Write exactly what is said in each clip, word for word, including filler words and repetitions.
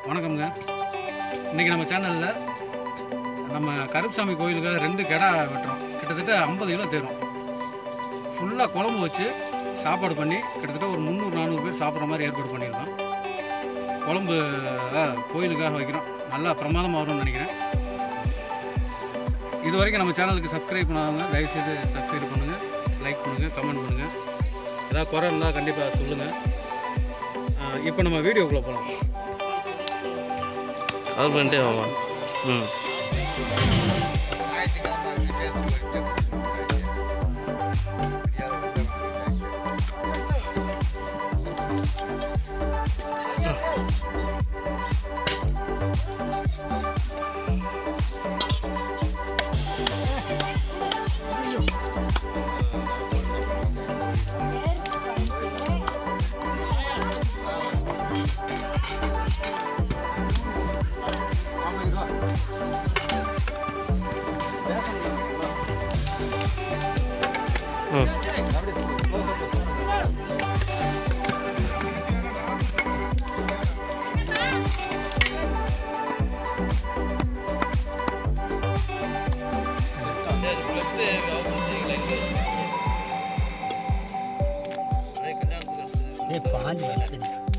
வணக்கம்ங்க. இன்றைக்கி நம்ம சேனலில் நம்ம கருப்புசாமி கோயிலுக்காக ரெண்டு கெடா வெட்டுறோம். கிட்டத்தட்ட ஐம்பது கிலோ தேரும். ஃபுல்லாக குழம்பு வச்சு சாப்பாடு பண்ணி கிட்டத்தட்ட ஒரு முந்நூறு நானூறு பேர் சாப்பிட்ற மாதிரி ஏற்பாடு பண்ணியிருக்கோம். குழம்பு கோயிலுக்காக வைக்கிறோம். நல்லா பிரமாதமாக வரும்னு நினைக்கிறேன். இது வரைக்கும் நம்ம சேனலுக்கு சப்ஸ்கிரைப் பண்ணாதவங்க தயவுசெய்து சப்ஸ்கிரைப் பண்ணுங்கள், லைக் பண்ணுங்கள், கமெண்ட் பண்ணுங்கள். ஏதாவது குறை இருந்தால் கண்டிப்பாக சொல்லுங்கள். இப்போ நம்ம வீடியோக்குள்ளே போகலாம். அது பண்ணிட்டே வாமா. ம் पाँच बजे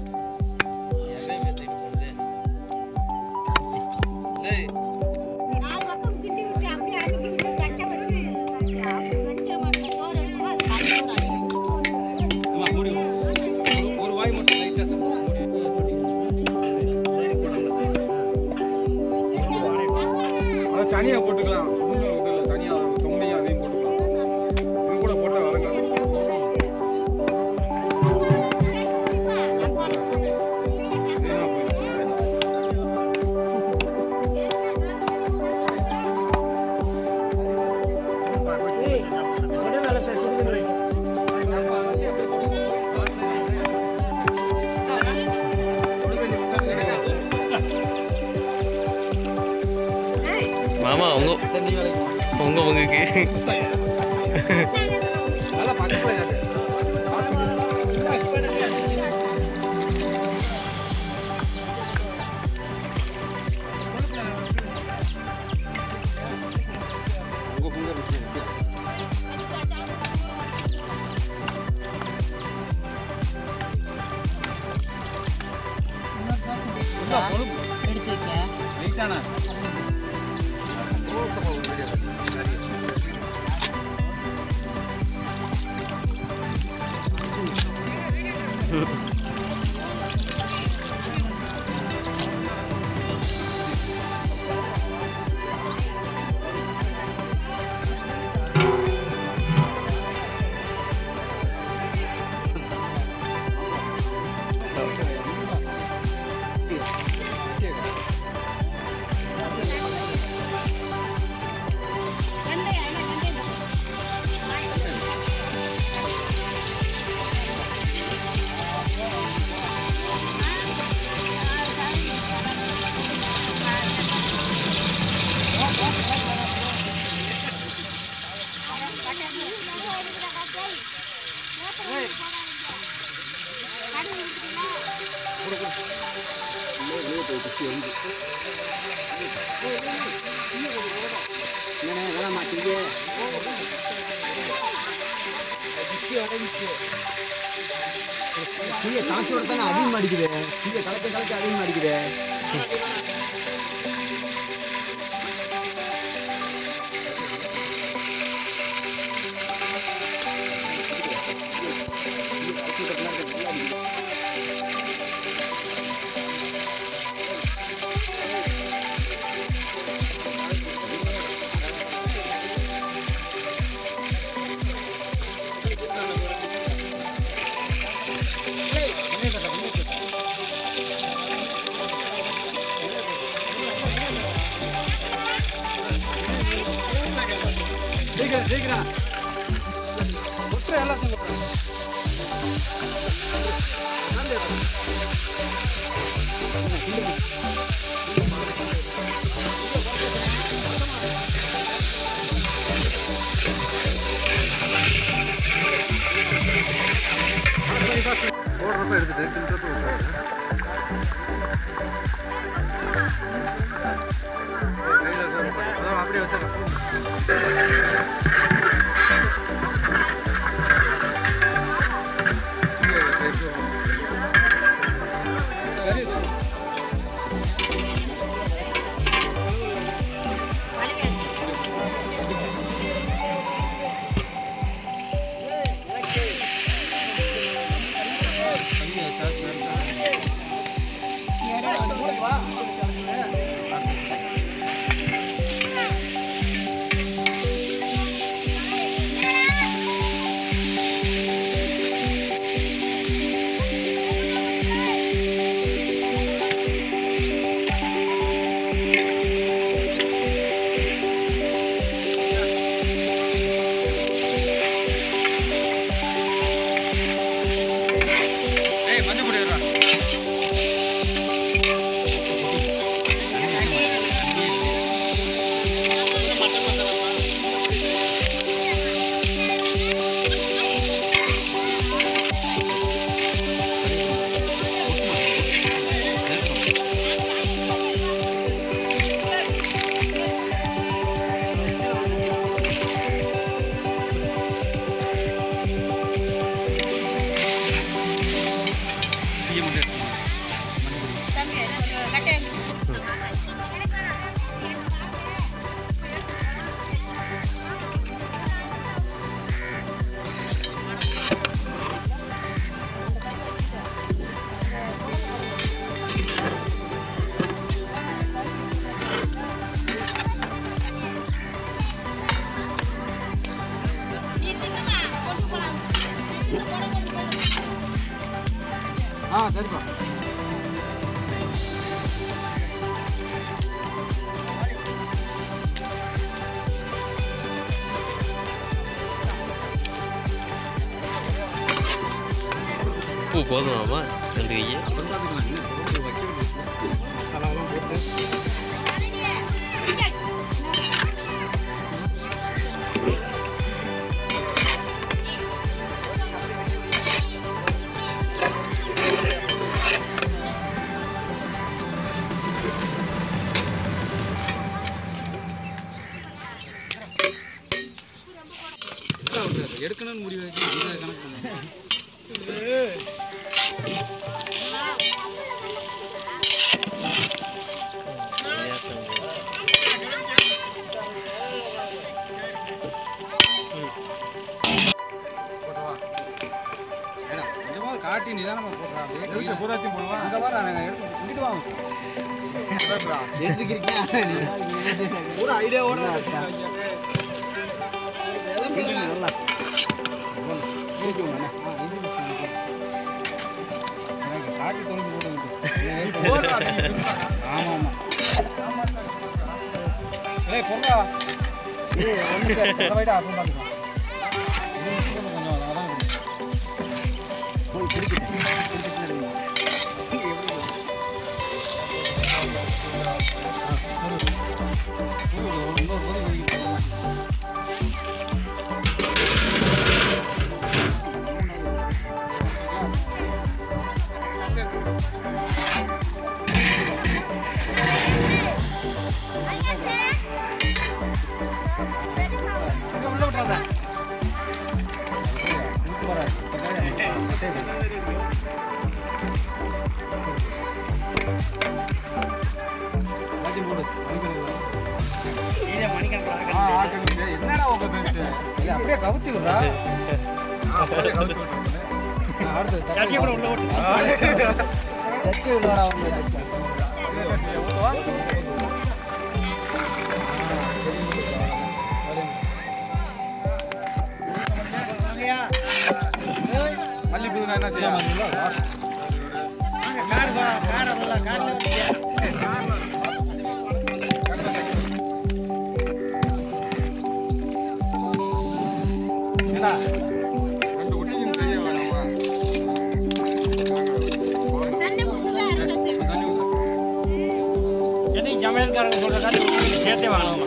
தனியாக போட்டுக்கலாம். ஒன்றும் தனியாக தொண்டையும் அதையும் போட்டுக்கலாம். இது கூட போட்டால் வரங்க. மாமா உங்க உங்க உங்களுக்கு நல்லா பக்கத்தில் எடுத்து வைக்க காசோட தானே அதிகமாக அடிக்குது. கலக்க கலக்க அதிகமாக அடிக்குது. சீக்கிரம் சீக்கிரம் ஒற்றை எல்லாம் போடுறப்ப எடுத்துட்டு ஆ சரிப்பா. பூ போதுமாம்மா ரெண்டு கையே மசாலாலாம் போட்டு எடுக்கணும்னு முடிவு வச்சு அந்த கணக்கு பண்ணுவோம். கொஞ்சமாக காட்டி நிதானமா போடுறா. அப்படியே பூராத்தையும் போடுவான். அங்கே வர அவன் எடுத்து செஞ்சுட்டு வாங்க. எடுத்துக்கிறீங்க பூரா ஐடியாவோட நல்லா காட்டி தொலைஞ்சு போடுங்க. ஆமாம் ஆமாம். ஏய் பொருளா ஏ ஒன்று வைடா அப்புறம் பார்த்துக்கலாம். கொஞ்சம் அதான் போய் பிடிக்கிட்டேன் என்னடா உங்க பேச்சு அப்படியே கவுத்தி விடுறா. அடுத்து உள்ள விடுறா. மல்லிப்பூ என்ன செய்ய ரெண்டு ஒட்டியும் தெரிய வேணாமா? எதுக்கு சமையல்காரங்க சொல்ற காட்டி சேர்த்தே வாங்கலாமா?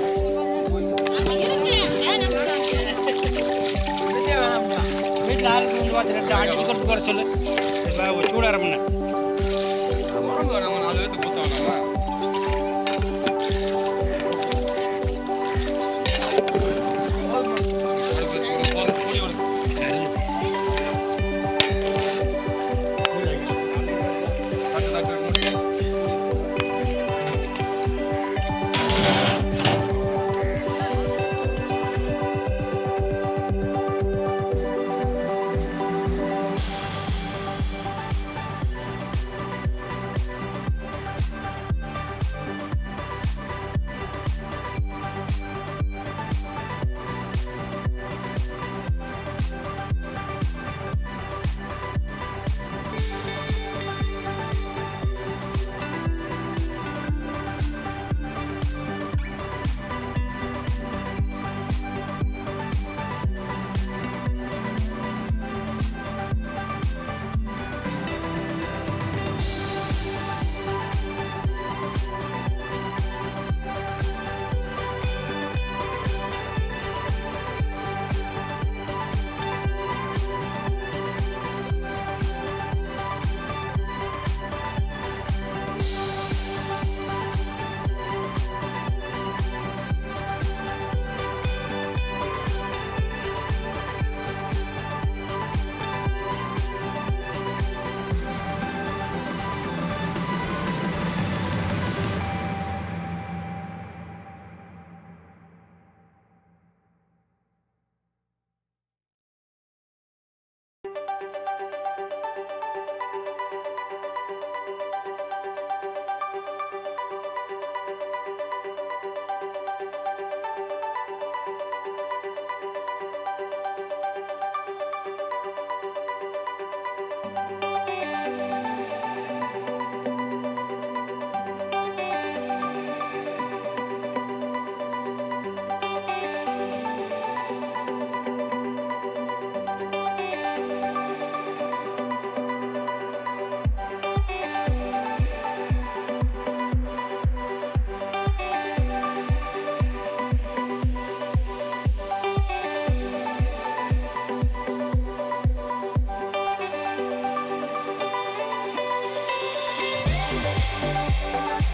வீட்டில் ஆளுக்கு வந்து பார்த்து ரெண்டு அடிச்சு கொண்டு போகிற சொல்லு. இப்போ சூடாக முன்ன நம்ம நாலு பேர்த்து கொடுத்த வேணாமா?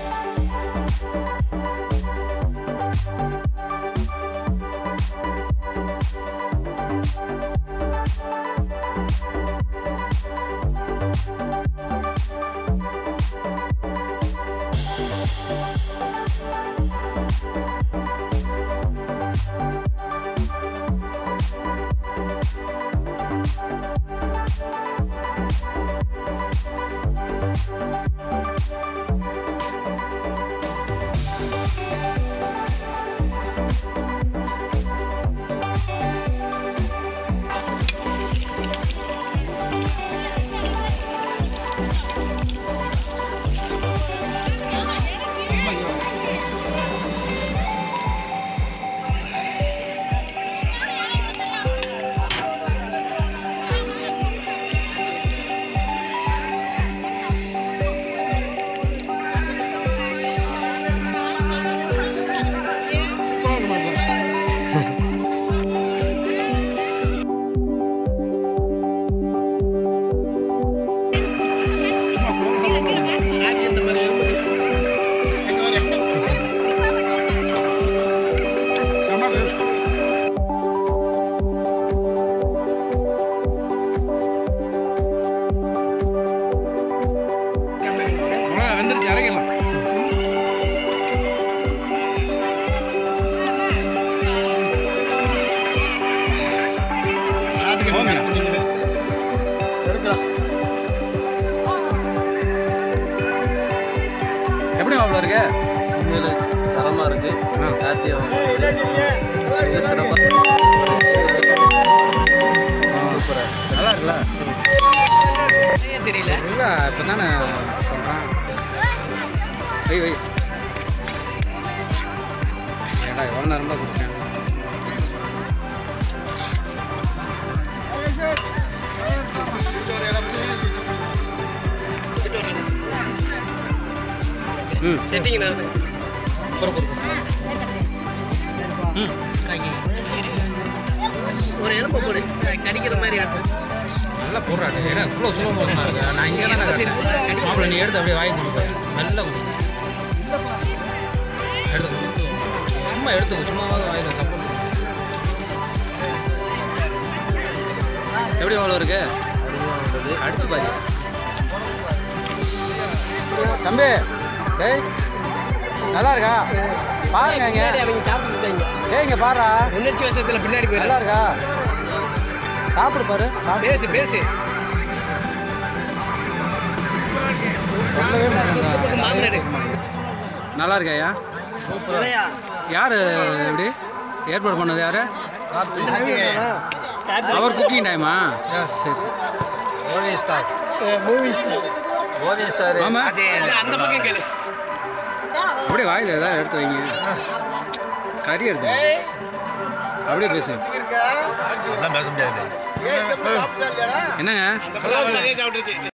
வெந்துருச்சு, இறங்கிடலாம். எப்படி அவ்வளோ இருக்கு? உண்மையில் தரமாக இருக்குது. கார்த்திகை சிறப்பாக சூப்பராக நல்லா இருக்குல்ல? தெரியல இல்லை இப்போ தானே சொல்கிறேன். வை வை ஏடா எவ்வளோ நேரம் தான் கொடுத்தேன். ம் செட்டிங் அப்புறம் கொடுக்கும். ம் ஒரு எலும்பு போடு கடிக்கிற மாதிரி ஆட்டும். நல்லா போடுறாரு. ஏன்னா இவ்வளோ சுலோ மோசனாக இருக்கு. நான் இங்கே தானே மாப்பிள்ள நீ எடுத்து அப்படியே வாங்கி கொடுப்பேன். நல்லா கொடுக்கும். எடுத்து கொடுத்து சும்மா எடுத்து சும்மாவது வாயில் சப்போர்ட். எப்படி அவ்வளோ இருக்கு? அடிச்சு பாரு தம்பி. டேய் நல்லா இருக்கா? பாருங்க இங்கே அவங்க சாப்பிட்டுட்டாங்க. டேய் இங்கே பாருடா. உணர்ச்சி வசத்தில் பின்னாடி போய் நல்லா இருக்கா? சாப்பிடு பாரு. பேசு பேசு. சொல்லவே மாட்டேன். மாமனாரு நல்லா இருக்கையா? யார் எப்படி ஏற்பாடு பண்ணது? யார்? அவர் குக்கிங் டைமா? சரி movie star movie star movie star ஆமாம். அந்த பக்கம் கேளு. அப்படியே வாயில் ஏதாவது எடுத்து வைங்க. கறி எடுத்து அப்படியே பேசு. எல்லாம் பேச முடியாது. என்னங்க?